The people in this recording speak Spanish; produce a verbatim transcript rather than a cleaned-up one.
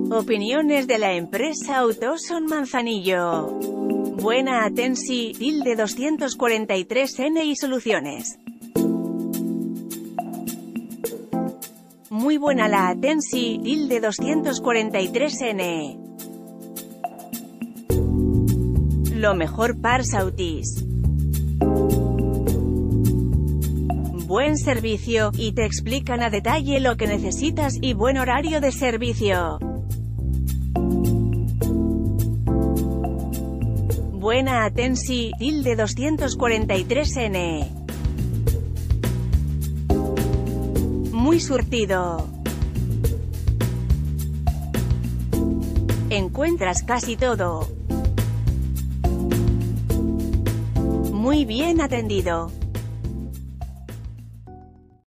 Opiniones de la empresa Autoson Manzanillo. Buena Atensi, tilde doscientos cuarenta y tres ene y soluciones. Muy buena la Atensi, tilde doscientos cuarenta y tres ene. Lo mejor pars autis. Buen servicio, y te explican a detalle lo que necesitas, y buen horario de servicio. Buena Atensi, tilde doscientos cuarenta y tres ene. Muy surtido. Encuentras casi todo. Muy bien atendido.